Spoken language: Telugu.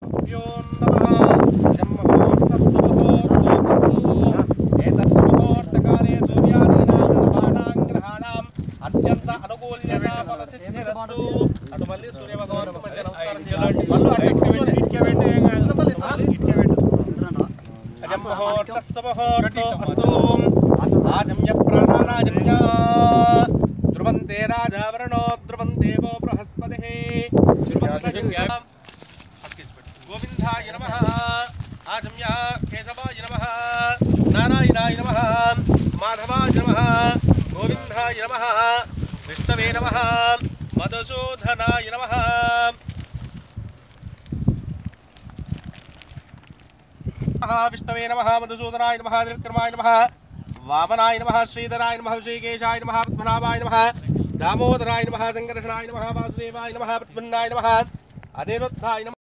అత్యంత అనుకూల్యత ఫలసిద్ధిరస్తు. అటు మళ్ళీ సూర్య భగవాన్ నమస్కారం చేయాలి. అజం ముహూర్తస్సు ముహూర్తో అస్తు. ఆజమ్య ప్రాణారాజమ్య ధ్రువంతే రాజావరణో ధ్రువంతే వో బృహస్పతిః. గోవిందాయ నమః. ఆజమ్య కేశవాయ నమః. నారాయణాయ నమః. మాధవాయ నమః. గోవిందాయ నమః. విష్ణవే నమః. మధుసూదనాయ నమః. విష్ణవే నమః. మధుసూదనాయ నమః. త్రివిక్రమాయ నమః. వామనాయ నమః. శ్రీధరాయ నమః. శ్రీకేశాయ నమః. పద్మనాభాయ నమః. దామోదరాయ నమః. సంకర్షణాయ నమః. వాసుదేవాయ నమః. పద్మనాయ నమః. అనిరుద్ధాయ నమః.